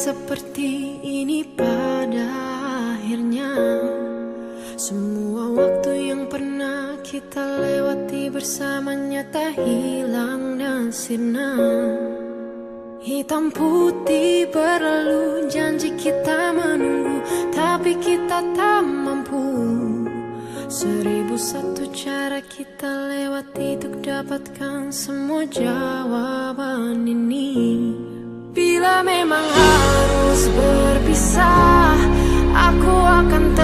seperti ini pada akhirnya. Semua waktu yang pernah kita lewati bersamanya tak hilang dan sirna. Hitam putih berlalu, janji kita menunggu, tapi kita tak mampu. 1001 cara kita lewati untuk dapatkan semua jawaban ini. Bila memang harus berpisah, aku akan